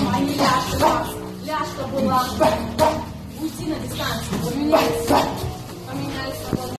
дома, а не ляжка. Ляжка была. Уйти на дистанцию. Поменялись.